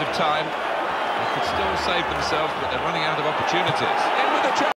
of time. They could still save themselves, but they're running out of opportunities. In with the chance.